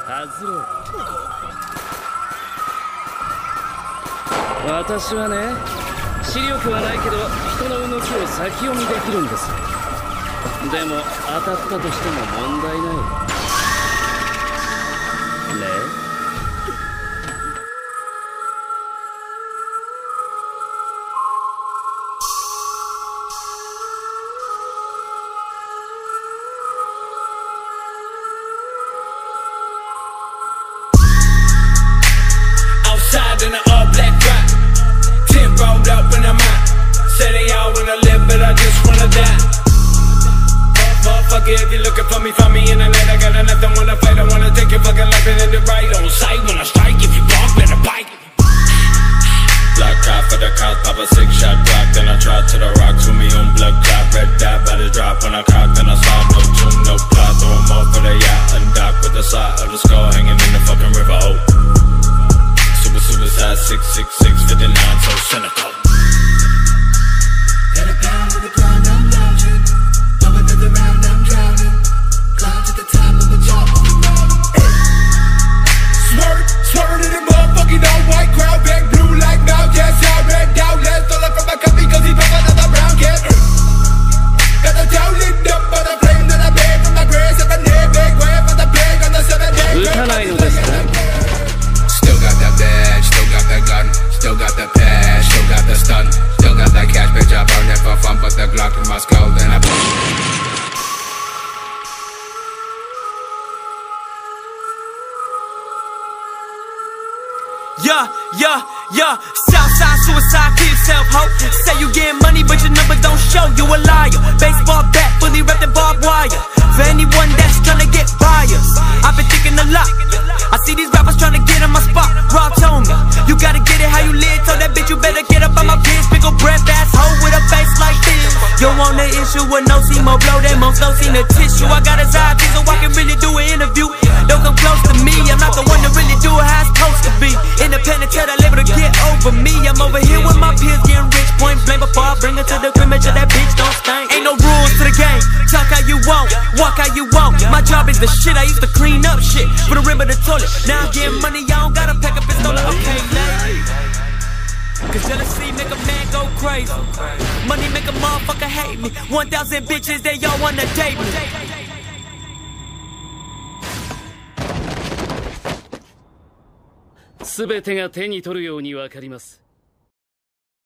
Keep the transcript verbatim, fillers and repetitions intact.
私はね、視力はないけど人の動きを先読みできるんです。でも当たったとしても問題ないね。 In an all black drop, ten rolled up and I'm out. Say they all wanna live, but I just wanna die. Motherfucker, if you're looking for me, find me in the night. I got nothing, wanna fight, I wanna take your fucking life and end it right on sight. When I strike, if you walk, better bite. Block cop for the cops, pop a six shot block. Then I try to the rocks with me on blood clot. Red dot by the drop when I cock. Then I saw no tune, no plot. Throw 'em off for the yacht and dock with the side of the skull hanging in the fucking river. Oh. Suicide six six six fifty-nine, so cynical. Got a pound on the ground, I'm lounging. Over to the round, I'm drowning. Climb to the top of a job on the road. Swerve, swerve in the motherfucking all white crowd. Back blue like now, just out red down. Let's stole it from my copy cause he pop another round cat. Got the town lit up by the flame that I made from my grave. Seven day big wave for the plague on the seven day. Still got that badge, still got that gun, still got the patch, still got the stun, still got that cash, bitch, I burn it for fun, but the Glock in my skull, then I Yeah, yeah, yeah, Southside suicide, kill yourself, ho. Say you getting money, but your number don't show, you a liar. Baseball bat, fully wrapped in barbed wire. For anyone that's tryna get buyers, I've been thinking a lot. I see these rappers tryna get in my spot. Raw told me, you gotta get it how you live. Told that bitch you better get up on my biz. Pick a breath ass hoe with a face like this. You want the issue with no see more blow than most no seen the tissue. I got his eye so I can really do an interview. Don't come close to me, I'm not the one to really do it how it's supposed to be. Independent till that label to get over me. I'm over here with my peers getting rich. Point blank before I bring her to the crib, make sure that bitch don't stink. Ain't no rules to the game, talk how you want, walk how you want. My job is the shit, I used to clean up shit for the rim of the toilet. Now I'm getting money, I don't gotta pack a pistol. Okay, lady, cause jealousy make a man go crazy. Money make a motherfucker hate me. One thousand bitches, they all wanna date me. すべてが手に取るようにわかります。